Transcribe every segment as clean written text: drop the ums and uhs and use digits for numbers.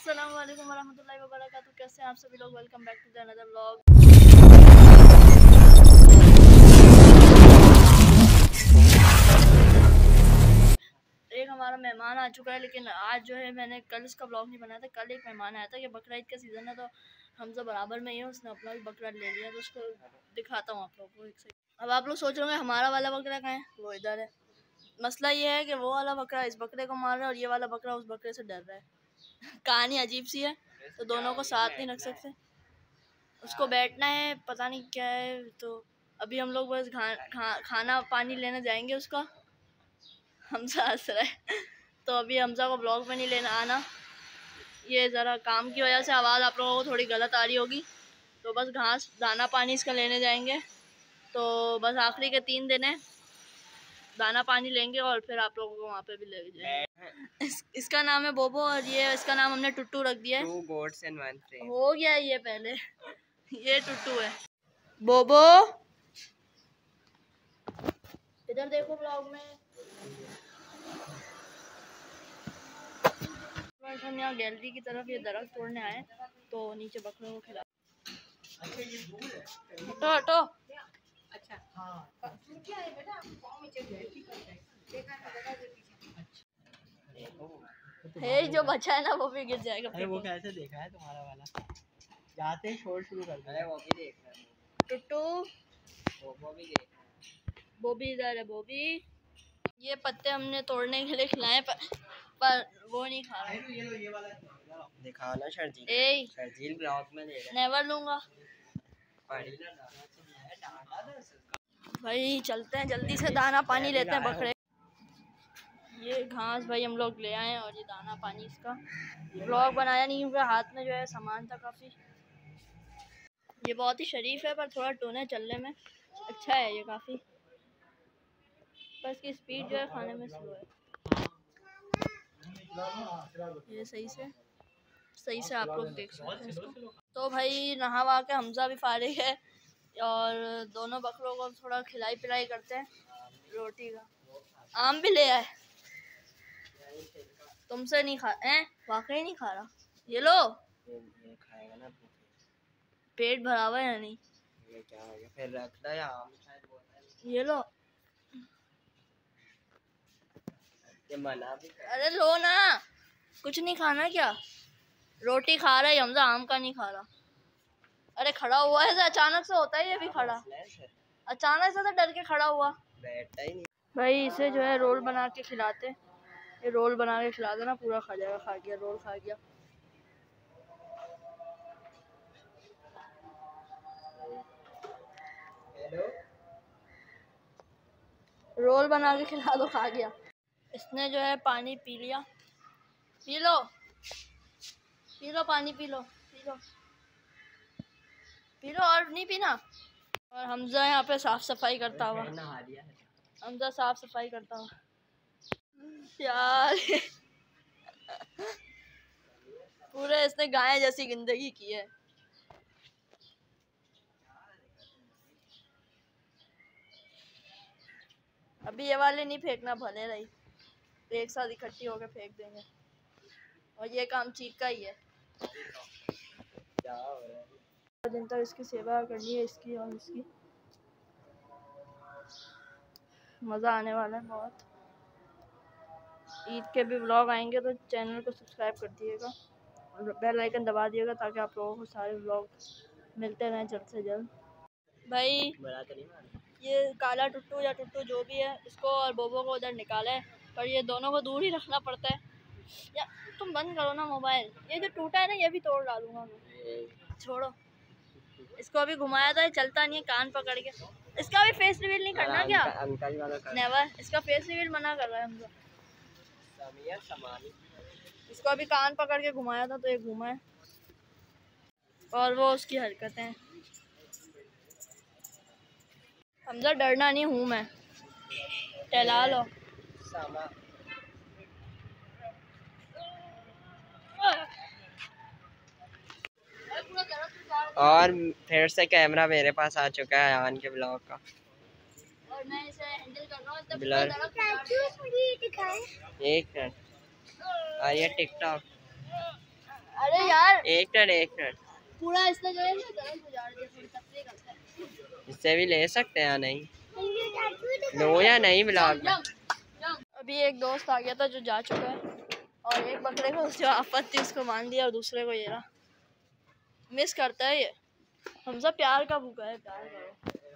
अस्सलाम वालेकुम वरहमतुल्लाहि वबरकातुहू। कैसे हैं आप सभी लोग? Welcome back to the another vlog. एक हमारा मेहमान आ चुका है, लेकिन आज जो है मैंने कल इसका व्लॉग नहीं बनाया था। कल एक मेहमान आया था। ये बकरा ईद का सीज़न है तो हमसे बराबर में ही है, उसने अपना भी बकरा ले लिया, तो उसको दिखाता हूँ आप लोगों को एक सेकंड। अब आप लोग सोच रहे होंगे हमारा वाला बकरा कहाँ है? वो इधर है। मसला ये है कि वो वाला बकरा इस बकरे को मार रहा है और ये वाला बकरा उस बकरे से डर रहा है। कहानी अजीब सी है, तो दोनों को साथ नहीं रख सकते। उसको बैठना है, पता नहीं क्या है। तो अभी हम लोग बस खाना पानी लेने जाएंगे उसका। हमजा हंस रहा है तो अभी हमजा को ब्लॉग में नहीं लेना आना, ये ज़रा काम की वजह से आवाज़ आप लोगों को थोड़ी गलत आ रही होगी। तो बस घास दाना पानी इसका लेने जाएंगे। तो बस आखिरी के 3 दिन है, दाना पानी लेंगे और फिर आप लोगों को वहाँ पे भी ले जाएंगे। इसका नाम है बोबो और ये इसका नाम हमने टुट्टू रख दिया है। 2 goats and 1 frame। हो गया ये पहले ये टुट्टू है। बोबो इधर देखो ब्लॉग में। हम यहाँ गैलरी की तरफ ये दरख्त तोड़ने आए तो नीचे बकरों को खिला। हटो हटो। अच्छा है जो बचा है ना वो भी गिर जाएगा। अरे वो कैसे देखा है तुम्हारा वाला? जाते ही शोर शुरू कर दिया। वो भी देख रहा है टुट्टू। वो भी देख रहा है। बोबी इधर है। बोबी ये पत्ते हमने तोड़ने के लिए खिलाए पर वो नहीं खा रहा। ये वाला दिखाना शर्जील। शर्जील ब्लॉग में ले रहा है। नेवर लूंगा भाई। चलते हैं जल्दी से, दाना पानी लेते हैं बकरे। ये घास भाई हम लोग ले आए और ये दाना पानी इसका। ब्लॉग बनाया नहीं क्योंकि हाथ में जो है सामान था काफ़ी। ये बहुत ही शरीफ है पर थोड़ा टोने चलने में अच्छा है ये काफ़ी, पर इसकी स्पीड जो है खाने में स्लो है। ये सही से आप लोग देख सकते हैं इसको। तो भाई नहा वहा के हमजा भी फारिग है और दोनों बकरों को थोड़ा खिलाई पिलाई करते हैं रोटी का। आम भी ले आए। तुमसे नहीं खा वाकई नहीं खा रहा। ये लो। ये खाएगा ना, पेट भरा हुआ है या नहीं? ये क्या हो गया? फिर रखता है आम शायद बोलता है। ये लो। ये मना भी कर। अरे लो ना, कुछ नहीं खाना क्या? रोटी खा रहा है हमजा, आम का नहीं खा रहा। अरे खड़ा हुआ है, अचानक से होता है ये भी खड़ा। अचानक से तो डर के खड़ा हुआ। बैठता ही नहीं भाई इसे जो है रोल बना के खिलाते। ये रोल बना के खिला देना, पूरा खा जाएगा। खा गया रोल, खा गया। रोल बना के खिला दो, खा गया। इसने जो है पानी पी लिया। पी लो पानी, पी लो और नहीं पीना। और हमजा यहाँ पे साफ सफाई करता हुआ। हमजा साफ सफाई करता हुआ यार पूरे इसने गाय जैसी जिंदगी की है। अभी ये वाले नहीं फेंकना, भले रही, एक साथ इकट्ठी होकर फेंक देंगे। और ये काम चीक का ही है। दिन तक इसकी सेवा करनी है, इसकी और इसकी। मज़ा आने वाला है बहुत। ईद के भी व्लॉग आएंगे तो चैनल को सब्सक्राइब कर दिएगा और बेल आइकन दबा दिएगा ताकि आप लोगों को सारे व्लॉग मिलते रहें जल्द से जल्द। भाई ये काला टुट्टू या टुट्टू जो भी है, इसको और बोबो को उधर निकाला है, पर ये दोनों को दूर ही रखना पड़ता है। या तुम बंद करो ना मोबाइल। ये जो टूटा है ना, ये भी तोड़ डालूंगा मैं। छोड़ो इसको। अभी घुमाया था, चलता नहीं है, कान पकड़ के। इसका भी फेस रिवील नहीं करना क्या? नेवर। इसका फेस रिवील मना कर रहा है हमको। इसको अभी कान पकड़ के घुमाया था तो ये घुमा है और वो उसकी हरकतें। हमजा डरना नहीं हूँ मैं, टहला लो। और फिर से कैमरा मेरे पास आ चुका है आन के ब्लॉग का। और मैं इसे हैंडल कर रहा हूं। ब्लर एक मिनट। और ये टिकटॉक। एक मिनट पूरा इससे जो है ना गरम हो जा रहा है, थोड़ी तकलीफ करता है। इससे भी ले सकते हैं या नहीं? लो या नहीं ब्लॉग में? अभी एक दोस्त आ गया था जो जा चुका है, और एक बकरे को जो आफत थी उसको मान दिया, और दूसरे को ये रहा मिस करता है। ये हमजा प्यार का भूखा है, प्यार करो।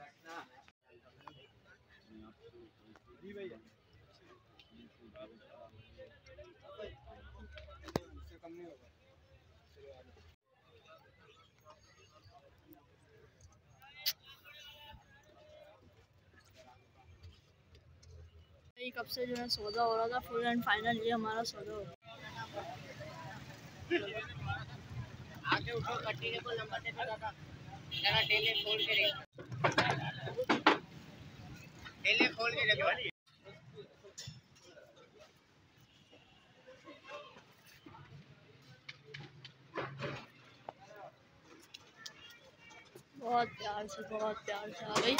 कब से जो है सौदा हो रहा था, फुल एंड फाइनल ये हमारा सौदा हो रहा आगे उठो, कट्टी को लंबा दे दादा, जरा डेले खोल के रख, डेले खोल के रख। बहुत प्यार से आ गई।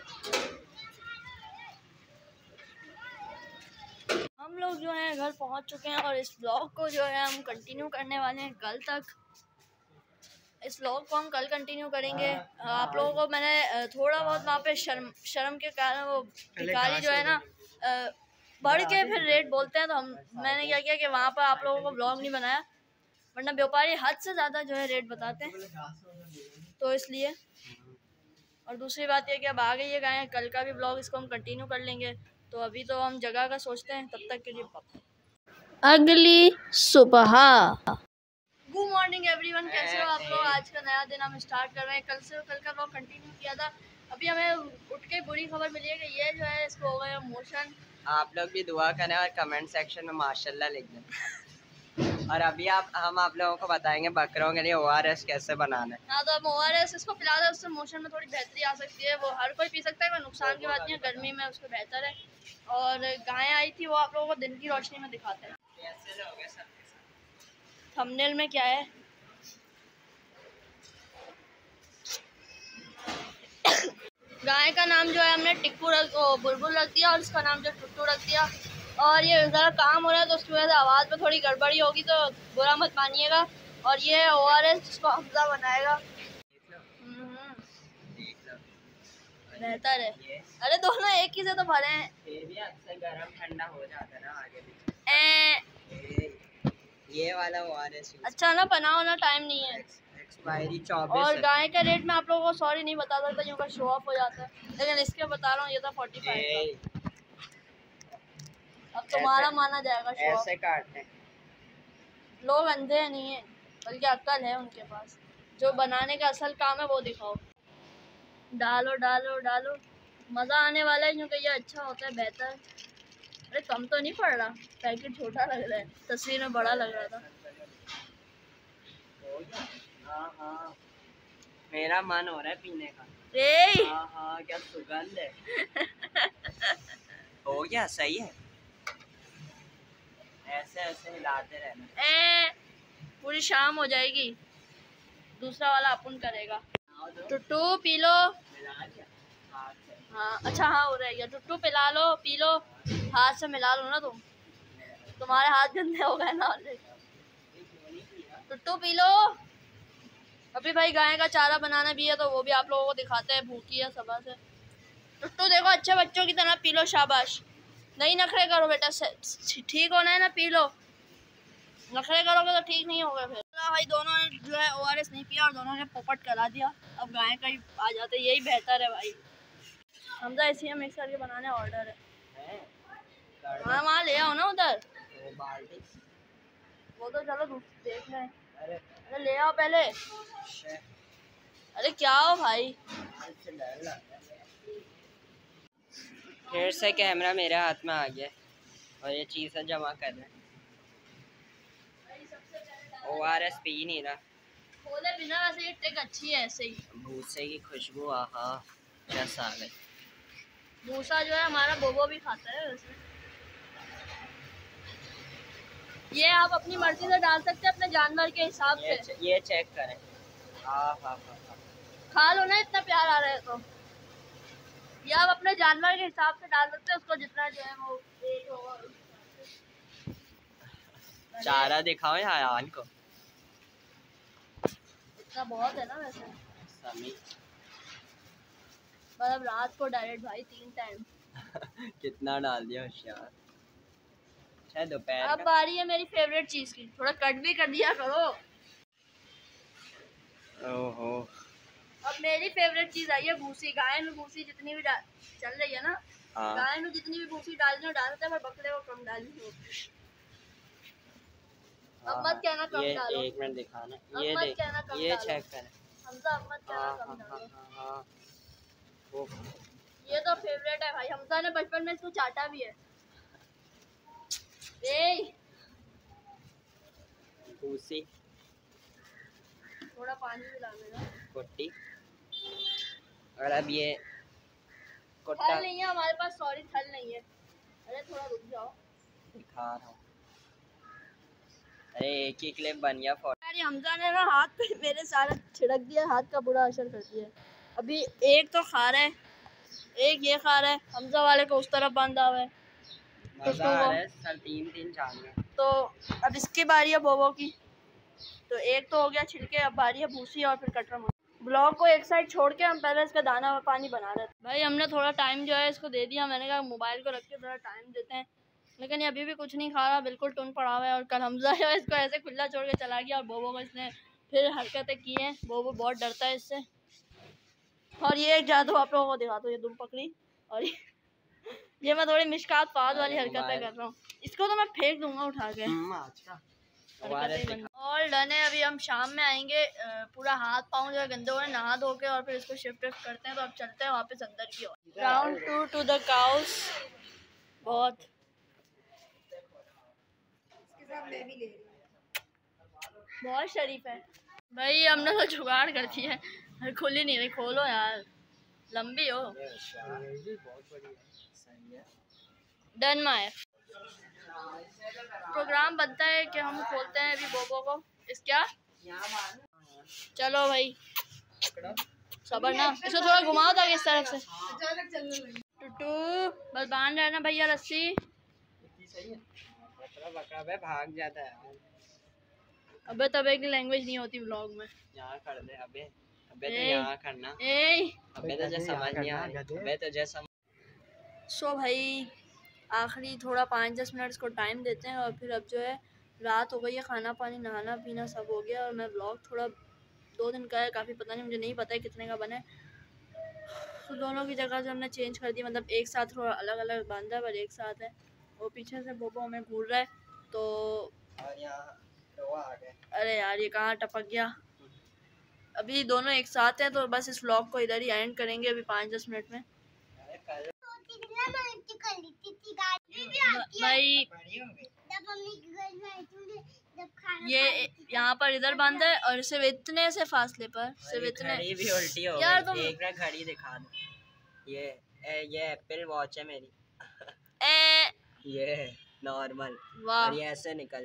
हम लोग जो है घर पहुंच चुके हैं, और इस ब्लॉग को जो है हम कंटिन्यू करने वाले हैं कल तक। इस व्लॉग को हम कल कंटिन्यू करेंगे। आप लोगों को मैंने थोड़ा बहुत वहाँ पे शर्म के कारण वो भिखारी जो है ना बढ़ के फिर रेट बोलते हैं, तो मैंने क्या किया कि वहाँ पर आप लोगों को व्लॉग नहीं बनाया, वरना व्यापारी हद से ज़्यादा जो है रेट बताते हैं, तो इसलिए। और दूसरी बात ये कि अब आ गई है गाय, कल का भी ब्लॉग इसको हम कंटिन्यू कर लेंगे। तो अभी तो हम जगह का सोचते हैं, तब तक के लिए अगली सुबह। गुड मॉर्निंग एवरीवन, कैसे हो आप लोग? आज का नया दिन हम स्टार्ट कर रहे हैं। कल का ब्लॉग कंटिन्यू किया था। अभी हमें उठ के बुरी खबर मिली है कि ये जो है इसको हो गया मोशन। आप लोग भी दुआ करें और कमेंट सेक्शन में माशाल्लाह लिख दें। और अभी हम आप लोगों को बताएंगे बकरों के लिए ORS कैसे बनाना है। हाँ, तो अब ORS इसको पिला दे, उससे मोशन में थोड़ी बेहतरी आ सकती है। वो हर कोई पी सकता है, कोई नुकसान की बात नहीं है, गर्मी में उसको बेहतर है। और गाय आई थी, वो आप लोगों को दिन की रोशनी में दिखाते हैं। थंबनेल में क्या है? गाय का नाम जो है हमने बुलबुल रख दिया, और इसका नाम जो टुट्टू रख दिया। और ये ज़रा काम हो रहा है, तो उसकी वजह से आवाज़ में थोड़ी गड़बड़ी होगी, तो बुरा मत मानिएगा। और ये ORS जिसको हमजा बनाएगा, बेहतर है। अरे दोनों एक ही से तो भरे हैं। अक्सर गर्म ठंडा हो जाता है ना आगे भी। ये वाला ORS अच्छा ना बनाओ ना, टाइम नहीं है, एक्सपायरी 24। और गाय का रेट मैं आप लोगों को सॉरी नहीं बता सकता, क्योंकि शो ऑफ हो जाता है, लेकिन इसके बता रहा हूँ, ये था 45 का। अब तुम्हारा माना जाएगा शो ऑफ। ऐसे काटते लोग अंधे नहीं है, बल्कि अक्ल है उनके पास। जो बनाने का असल काम है वो दिखाओ। डालो डालो डालो, मज़ा आने वाला है, क्योंकि ये अच्छा होता है, बेहतर। अरे कम तो नहीं पड़ रहा, पैकेट छोटा लग रहा है, तस्वीर में बड़ा लग रहा था। हाँ, मेरा मन हो रहा है पीने का। हाँ, क्या सुगंध है। हो गया, सही है। ऐसे हिलाते रहना, पूरी शाम हो जाएगी। दूसरा वाला अपन करेगा। टुट्टू पी लो। हाँ अच्छा, हाँ हो रहा है। टुट्टू पिला लो, पी लो, हाथ से मिला लो ना तुम, तुम्हारे हाथ गंदे हो गए ना ऑलरेडी। टुट्टू पी लो। अभी भाई गाय का चारा बनाना भी है, तो वो भी आप लोगों को दिखाते हैं, भूखी है सुबह से। टुट्टू देखो, अच्छे बच्चों की तरह पी लो, शाबाश। नहीं नखरे करो बेटा, ठीक होना है ना, पी लो। नखरे करोगे तो ठीक नहीं होगा फिर। भाई दोनों ने जो है ORS नहीं पिया, और दोनों ने पोपट करा दिया। अब गाय का ही आ जाते, यही बेहतर है भाई। हमजा इसी मिक्सर के बनाने ऑर्डर है। हाँ वहाँ ले आओ ना उधर, वो तो चलो देख लें। अरे ले आओ पहले। अरे क्या हो भाई, फिर से कैमरा मेरे हाथ में आ गया, और ये चीज़ें जमा कर रहे हैं। ORS पी नहीं रहा, खोले बिना। वैसे ये ट्रिक अच्छी है, ऐसे ही भूसे की खुशबू, आहा क्या साग है। भूसा जो है हमारा बोबो भी खाता है वैसे। ये आप अपनी मर्जी से डाल सकते हैं, अपने जानवर के हिसाब से। ये चेक करें, खा लो ना, इतना प्यार आ रहा है तो। ये आप अपने जानवर के हिसाब से डाल सकते हैं, उसको जितना जो है वो वेट होगा। चारा दिखाओ यार को। इतना बहुत है ना वैसे, मतलब रात को डायरेक्ट भाई 3 टाइम कितना डाल दिया होशियार। शायद दोपहर अब बारी है मेरी फेवरेट चीज की, थोड़ा कट भी कर दिया करो। ओहो, अब मेरी फेवरेट चीज आई है भूसी। गाय में भूसी जितनी भी चल रही है ना, हाँ। गाय में जितनी भी भूसी डालनी हो डालते हैं, पर बकरे को कम डालनी हो। अब मत कहना कम डालो। एक मिनट दिखाना, ये मत कहना कम ये डालो। चेक कर। हमजा अब मत कहना कम डालो। वो ये तो फेवरेट है भाई, हमजा ने बचपन में इसको चाटा भी है। ए भूसी, थोड़ा पानी भी डालेगा कुट्टी। और अब ये थल नहीं है हमारे पास, सॉरी थल नहीं है। अरे थोड़ा रुक जाओ, दिखा रहा हूँ। अरे एक ही क्लिप बन गया यार हमजा ने ना हाथ पे मेरे सारा छिड़क दिया, हाथ का बुरा असर कर दिया। अभी एक तो खा रहा है, एक ये खा रहा है, हमजा वाले को उस तरफ बांधा हुआ है। तो अब इसकी बारी है बोबो की। तो एक तो हो गया छिड़के, अब बारी है भूसी और फिर कटरा। ब्लॉग को एक साइड छोड़ के हम पहले इसका दाना पानी बना रहे थे। भाई हमने थोड़ा टाइम जो है इसको दे दिया, मैंने कहा मोबाइल को रख के थोड़ा टाइम देते हैं, लेकिन ये अभी भी कुछ नहीं खा रहा, बिल्कुल टुन पड़ा हुआ है। और कल हमजा है इसको ऐसे खुला छोड़ के चला गया और बोबो को इसने फिर हरकतें की हैं। बोबो बहुत डरता है इससे। और ये एक जादू आप लोगों को दिखाता हूँ, ये दुम पकड़ी और ये मैं थोड़ी मिशकात फाज वाली हरकतें कर रहा हूँ। इसको तो मैं फेंक दूंगा उठा के। और डन है, अभी हम शाम में आएंगे। पूरा हाथ पाँव जो है गंदे हो रहे, नहा धो के और फिर इसको शिफ्ट करते हैं। तो अब चलते हैं वापस अंदर की ओर। Round 2 to the cows. बहुत बहुत शरीफ है भाई, हमने तो जुगाड़ कर दी है, खुल ही नहीं रही। खोलो यार, लंबी हो। डन मायर प्रोग्राम बनता है कि हम खोलते हैं अभी बोबो को। इस क्या चलो भाई सबर ना, इसको थोड़ा घुमाओ ताकि इस तरफ से। टुटू बस बांध रहना भैया रस्सी। भाग जाता है। अबे तबे की लैंग्वेज नहीं होती व्लॉग में। यहाँ कर दे अबे, अबे तो यहाँ करना। अबे तो जैसे समझ नहीं आ रहा, अबे तो जैसे। सो भाई आखिरी थोड़ा 5-10 मिनट को टाइम देते हैं और फिर अब जो है रात हो गई है, खाना पानी नहाना पीना सब हो गया। और मैं व्लॉग थोड़ा 2 दिन का है, काफ़ी पता नहीं, मुझे नहीं पता है कितने का बने। तो दोनों की जगह से हमने चेंज कर दी, मतलब एक साथ थोड़ा अलग अलग बांधा है पर एक साथ है। वो पीछे से बोबो हमें घूर रहा है तो अरे यार ये कहाँ टपक गया। अभी दोनों एक साथ हैं तो बस इस व्लॉग को इधर ही एंड करेंगे अभी 5-10 मिनट में। भाई ये यहाँ पर इधर बांधा है और सिर्फ इतने से फासले पर, सिर्फ इतने। भी उल्टी हो यार तुम एक मिनट घड़ी दिखा दो। ये एप्पल वॉच है मेरी। ये नॉर्मल और ये ऐसे निकल।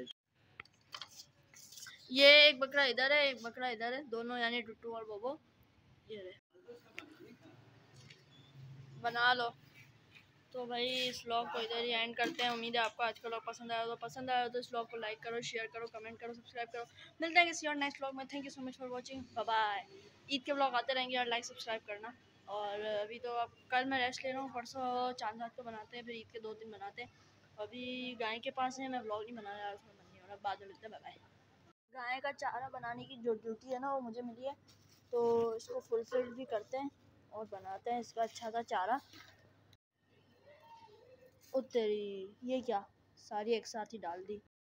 ये एक बकरा इधर है, एक बकरा इधर है, दोनों यानी टुट्टू और बोबो। ये रहे बना लो। तो भाई इस व्लॉग को इधर ही एंड करते हैं। उम्मीद है आपको आज का व्लॉग पसंद आया, तो इस व्लॉग को लाइक करो, शेयर करो, कमेंट करो, सब्सक्राइब करो। मिलते हैं किसी और नेक्स्ट व्लॉग में। Thank you so much for watching, bye bye. Eid के व्लॉग आते रहेंगे और लाइक सब्सक्राइब करना। और अभी तो अब कल मैं रेस्ट ले रहा हूँ, परसों चांद रात को बनाते हैं, फिर ईद के 2 दिन बनाते हैं। अभी गाय के पास है, मैं व्लॉग नहीं बना रहा, उसमें मन नहीं हो रहा। बाद में मिलते हैं, बाय बाय। गाय का चारा बनाने की जो ड्यूटी है ना वो मुझे मिली है, तो इसको फुलफिल भी करते हैं और बनाते हैं इसका अच्छा सा चारा। तेरी ये क्या सारी एक साथ ही डाल दी।